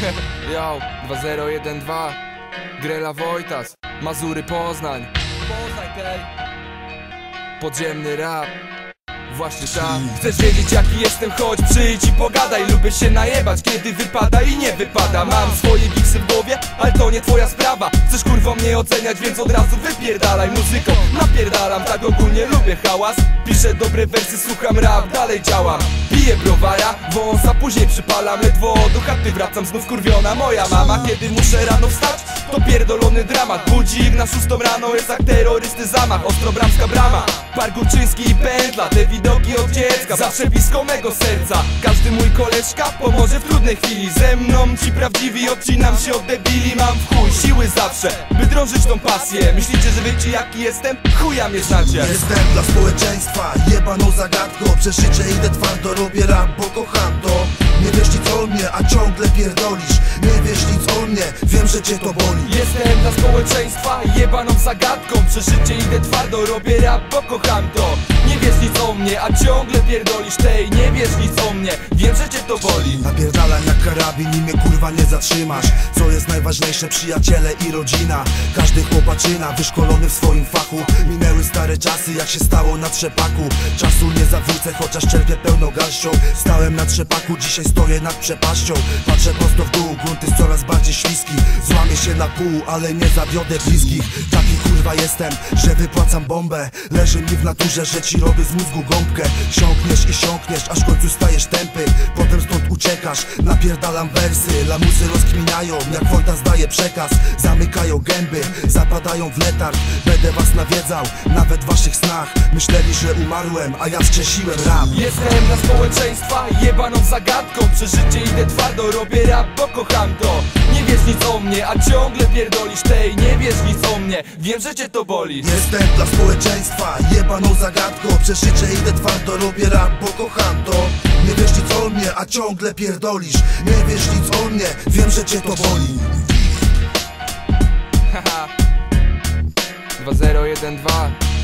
Yo, 2012 Grela Wojtas, Mazury Poznań. Podziemny rap, właśnie tak. Chcesz wiedzieć jaki jestem, chodź przyjdź i pogadaj. Lubię się najebać, kiedy wypada i nie wypada. Mam swoje biksy w głowie, ale to nie twoja sprawa. Chcesz kurwo mnie oceniać, więc od razu wypierdalaj. Muzyką napierdalam, tak ogólnie lubię hałas. Piszę dobre wersy, słucham rap, dalej działam. Piję browara, wąsa, później przypalam. Ledwo do chaty wracam, znów kurwiona moja mama. Kiedy muszę rano wstać, to pierdolony dramat. Budzik na 6 rano jest jak terrorysty zamach. Ostrobramska brama, Park Górczyński i pętla. Te widoki od dziecka, zawsze blisko mego serca. Każdy mój koleżka pomoże w trudnej chwili. Ze mną ci prawdziwi, odcinam się od debili. Mam w chuj siły zawsze, by drążyć tą pasję. Myślicie, że wiecie jaki jestem? Chuja mnie znacie. Jestem dla społeczeństwa jebaną zagadką. Przez życie idę twardo, robię rap, bo kocham to. Nie wiesz nic o mnie, a ciągle pierdolisz. Nie wiesz nic o mnie, wiem, że cię to boli. Jestem dla społeczeństwa jebaną zagadką. Przez życie idę twardo, robię rap, bo kocham to. Nie wiesz nic o mnie, a ciągle pierdolisz. Tej, nie wiesz nic o mnie, wiem, że cię to boli. Napierdalam jak karabin i mnie kurwa nie zatrzymasz. Co jest najważniejsze, przyjaciele i rodzina. Każdy chłopaczyna, wyszkolony w swoim fachu. Minęły stare czasy, jak się stało na trzepaku. Czasu nie zawrócę, chociaż czerpię pełną garścią. Stałem na trzepaku, dzisiaj stoję nad przepaścią. Patrzę prosto w dół, grunt jest coraz bardziej śliski. Złamię się na pół, ale nie zawiodę bliskich. Taki kurwa jestem, że wypłacam bombę. Leży mi w naturze, że ci robię z mózgu gąbkę. Siąkniesz i siąkniesz, aż w końcu stajesz tępy. Potem stąd uciekasz, napierdalam wersy. Lamusy rozkminiają, jak Wojtas daje przekaz. Zamykają gęby, zapadają w letarg. Będę was nawiedzał, nawet w waszych snach. Myśleli, że umarłem, a ja wskrzesiłem rap. Jestem dla społeczeństwa jebaną zagadką. Przez życie idę twardo, robię rap, bo kocham to. Nie wiesz nic o mnie, a ciągle pierdolisz. Tej, nie wiesz nic o mnie, wiem, że cię to boli. Jestem dla społeczeństwa jebaną zagadką. Przez życie idę twardo, robię rap, bo kocham to. Nie wiesz nic o mnie, a ciągle pierdolisz. Nie wiesz nic o mnie, wiem, że cię to boli. Haha 2012